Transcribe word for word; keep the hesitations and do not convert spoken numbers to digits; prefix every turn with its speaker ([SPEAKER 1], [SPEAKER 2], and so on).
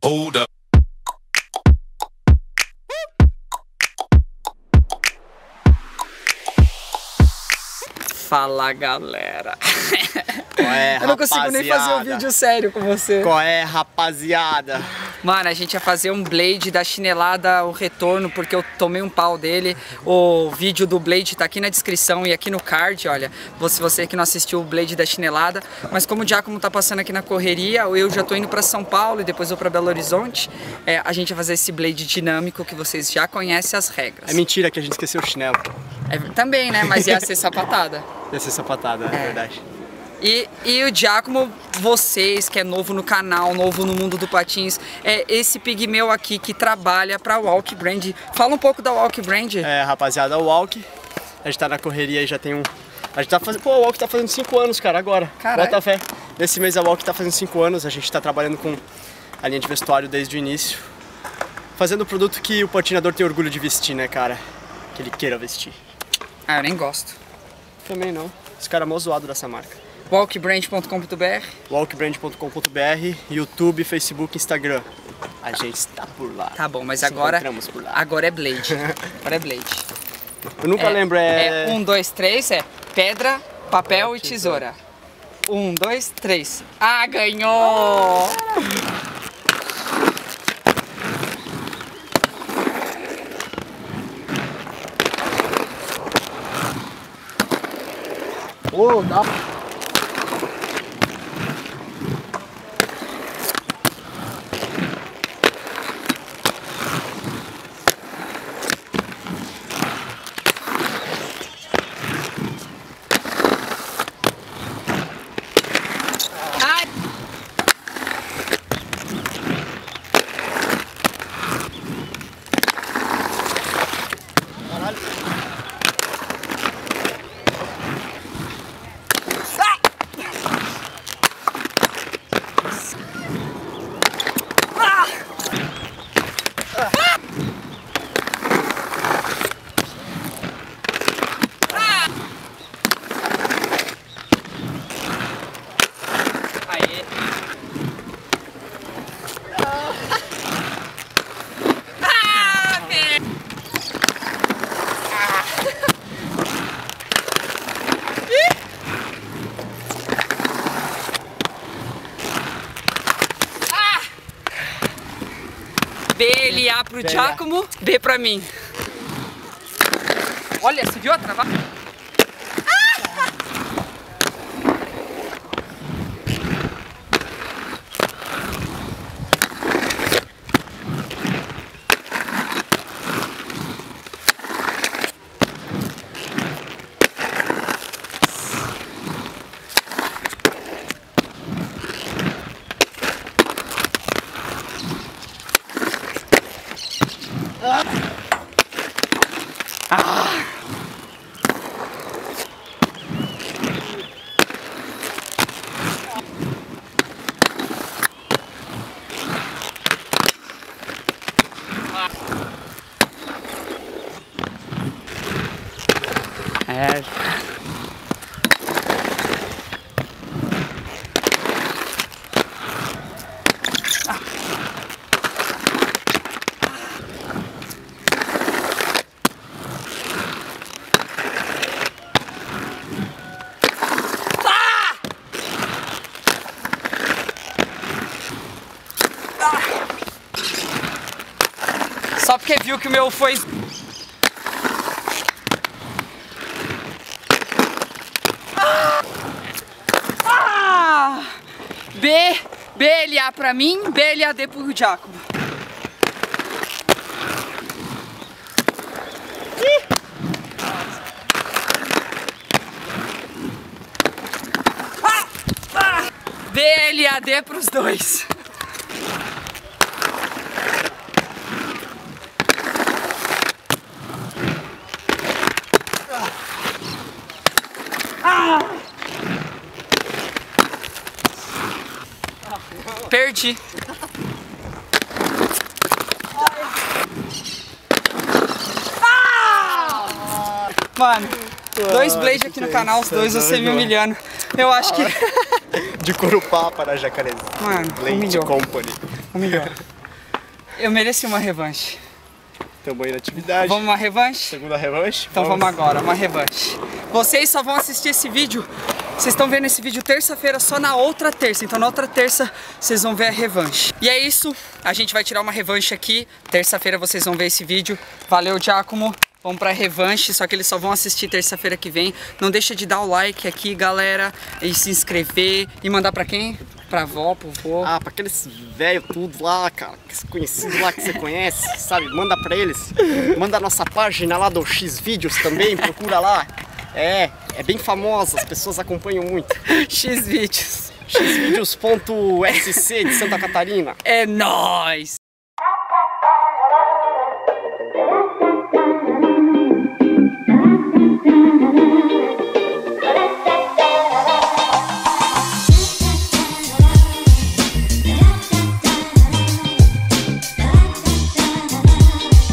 [SPEAKER 1] Hold up.
[SPEAKER 2] Fala, galera.
[SPEAKER 3] Qual é,
[SPEAKER 2] eu não consigo nem fazer um vídeo sério com você.
[SPEAKER 3] Qual é, rapaziada?
[SPEAKER 2] Mano, a gente ia fazer um Blade da chinelada, o retorno, porque eu tomei um pau dele. O vídeo do Blade tá aqui na descrição e aqui no card, olha. Se você que não assistiu o Blade da chinelada. Mas como o Giacomo tá passando aqui na correria, eu já tô indo pra São Paulo e depois vou pra Belo Horizonte. É, a gente vai fazer esse Blade dinâmico que vocês já conhecem as regras.
[SPEAKER 3] É mentira que a gente esqueceu o chinelo.
[SPEAKER 2] É, também, né? Mas ia ser sapatada.
[SPEAKER 3] Ia ser sapatada, é, é verdade.
[SPEAKER 2] E, e o Giacomo, vocês que é novo no canal, novo no mundo do patins, é esse pigmeu aqui que trabalha pra Walk Brand. Fala um pouco da Walk Brand.
[SPEAKER 3] É, rapaziada, o Walk, a gente tá na correria e já tem um... A gente tá fazendo... Pô, o Walk tá fazendo cinco anos, cara, agora.
[SPEAKER 2] Caralho.
[SPEAKER 3] Bota fé. Nesse mês a Walk tá fazendo cinco anos, a gente tá trabalhando com a linha de vestuário desde o início. Fazendo o produto que o patinador tem orgulho de vestir, né, cara? Que ele queira vestir.
[SPEAKER 2] Ah, eu nem gosto.
[SPEAKER 3] Também não. Esse cara é mó zoado dessa marca.
[SPEAKER 2] walk brand ponto com ponto br
[SPEAKER 3] walk brand ponto com ponto br, YouTube, Facebook, Instagram. A gente está por lá.
[SPEAKER 2] Tá bom, mas
[SPEAKER 3] Nos
[SPEAKER 2] agora
[SPEAKER 3] encontramos por lá.
[SPEAKER 2] agora é Blade. Agora é Blade.
[SPEAKER 3] Eu nunca
[SPEAKER 2] É,
[SPEAKER 3] lembro, é...
[SPEAKER 2] é um, dois, três, é pedra, papel e tesoura. Um, dois, três. Ah, ganhou!
[SPEAKER 3] Ô, dá...
[SPEAKER 2] Ai!
[SPEAKER 3] Caralho.
[SPEAKER 2] Aê! B L A pro Giacomo, B pra mim. Olha, você viu a travar? Ah! É. Só porque viu que o meu foi... Ah! B, B L A pra mim, B L A D pro Giacomo. Ah! Ah! B L A D pros dois. Ah! Perdi. Ah! Mano, dois Blade aqui no canal, os dois você me humilhando. Eu acho que...
[SPEAKER 3] De Corupá para Jacarezinho.
[SPEAKER 2] Mano,
[SPEAKER 3] Blade
[SPEAKER 2] humilhou.
[SPEAKER 3] Company.
[SPEAKER 2] Humilhou. Eu mereci uma revanche.
[SPEAKER 3] Tamo aí na atividade.
[SPEAKER 2] Vamos uma revanche?
[SPEAKER 3] Segunda revanche?
[SPEAKER 2] Então vamos. vamos agora, uma revanche. Vocês só vão assistir esse vídeo, vocês estão vendo esse vídeo terça-feira, só na outra terça. Então na outra terça vocês vão ver a revanche. E é isso, a gente vai tirar uma revanche aqui. Terça-feira vocês vão ver esse vídeo. Valeu, Giacomo. Vamos pra revanche, só que eles só vão assistir terça-feira que vem. Não deixa de dar o like aqui, galera, e se inscrever. E mandar pra quem? Pra avó, pro vô.
[SPEAKER 3] Ah, pra aqueles velho tudo lá, cara, conhecido lá que você conhece, sabe? Manda pra eles. Manda a nossa página lá do Xvideos também, procura lá. É, é bem famosa, as pessoas acompanham muito.
[SPEAKER 2] Xvideos.
[SPEAKER 3] Xvideos ponto S C de Santa Catarina.
[SPEAKER 2] É nóis!